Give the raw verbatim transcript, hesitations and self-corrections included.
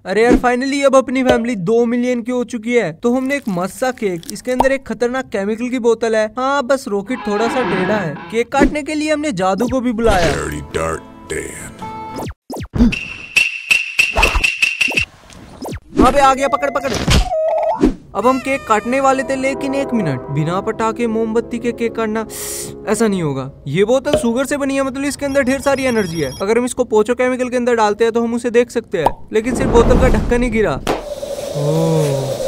अरे यार फाइनली अब अपनी फैमिली दो मिलियन की हो चुकी है। तो हमने एक मस्त सा केक, इसके अंदर एक खतरनाक केमिकल की बोतल है। हाँ बस रॉकेट थोड़ा सा टेढ़ा है। केक काटने के लिए हमने जादू को भी बुलाया। हाँ बे आ गया, पकड़ पकड़। अब हम केक काटने वाले थे, लेकिन एक मिनट, बिना पटाखे मोमबत्ती के केक काटना ऐसा नहीं होगा। ये बोतल शुगर से बनी है, मतलब इसके अंदर ढेर सारी एनर्जी है। अगर हम इसको पोचो केमिकल के अंदर डालते हैं तो हम उसे देख सकते हैं, लेकिन सिर्फ बोतल का ढक्कन ही गिरा। ओह